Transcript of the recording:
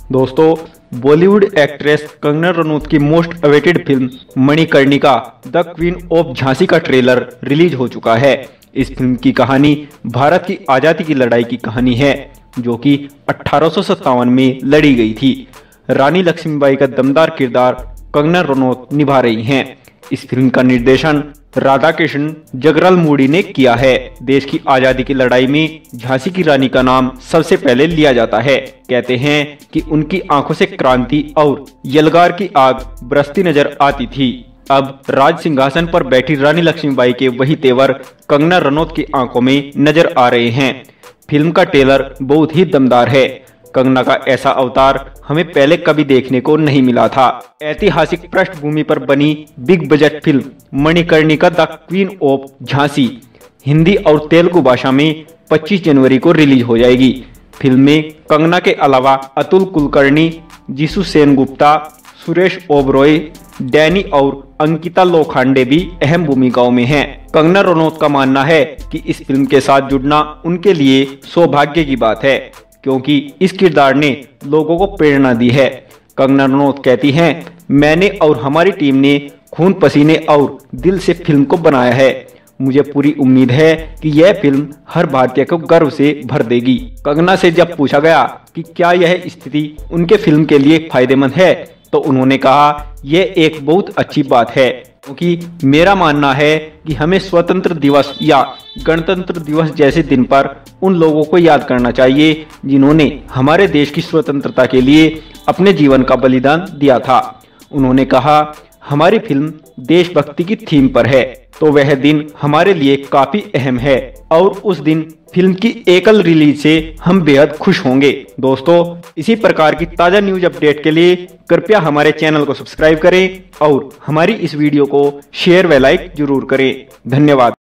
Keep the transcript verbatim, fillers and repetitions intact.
दोस्तों, बॉलीवुड एक्ट्रेस कंगना रनौत की most awaited film Manikarnika the queen of Jhansi का ट्रेलर रिलीज हो चुका है। इस फिल्म की कहानी भारत की आजादी की लड़ाई की कहानी है, जो कि अठारह सौ सत्तावन में लड़ी गई थी। रानी लक्ष्मीबाई का दमदार किरदार कंगना रनौत निभा रही हैं। इस फिल्म का निर्देशन राधा कृष्ण जगलमुडी ने किया है। देश की आजादी की लड़ाई में झांसी की रानी का नाम सबसे पहले लिया जाता है। कहते हैं कि उनकी आंखों से क्रांति और यलगार की आग बरसती नजर आती थी। अब राज सिंहासन पर बैठी रानी लक्ष्मीबाई के वही तेवर कंगना रनौत की आंखों में नजर आ रहे हैं। फिल्म का ट्रेलर बहुत ही दमदार है। कंगना का ऐसा अवतार हमें पहले कभी देखने को नहीं मिला था। ऐतिहासिक पृष्ठभूमि पर बनी big budget film Manikarnika the queen of Jhansi Hindi और तेलुगु भाषा में पच्चीस जनवरी को रिलीज हो जाएगी। फिल्म में कंगना के अलावा अतुल कुलकर्णी, जीसू सेनगुप्ता, सुरेश ओबरॉय, डैनी और अंकिता लोखंडे भी अहम भूमिकाओं में हैं। कंगना रनौत का मानना है कि इस फिल्म के साथ जुड़ना उनके लिए सौभाग्य की बात है, क्योंकि इस किरदार ने लोगों को प्रेरणा दी है। कंगना रनौत कहती हैं, मैंने और हमारी टीम ने खून पसीने और दिल से फिल्म को बनाया है। मुझे पूरी उम्मीद है कि यह फिल्म हर भारतीय को गर्व से भर देगी। कंगना से जब पूछा गया कि क्या यह स्थिति उनके फिल्म के लिए फायदेमंद है, तो उन्होंने कहा, यह एक बहुत अच्छी बात है, क्योंकि मेरा मानना है कि हमें स्वतंत्र दिवस या गणतंत्र दिवस जैसे दिन पर उन लोगों को याद करना चाहिए जिन्होंने हमारे देश की स्वतंत्रता के लिए अपने जीवन का बलिदान दिया था। उन्होंने कहा, हमारी फिल्म देशभक्ति की थीम पर है, तो वह दिन हमारे लिए काफी अहम है और उस दिन फिल्म की एकल रिलीज से हम बेहद खुश होंगे। दोस्तों, इसी प्रकार की ताजा न्यूज अपडेट के लिए कृपया हमारे चैनल को सब्सक्राइब करें और हमारी इस वीडियो को शेयर व लाइक जरूर करें। धन्यवाद।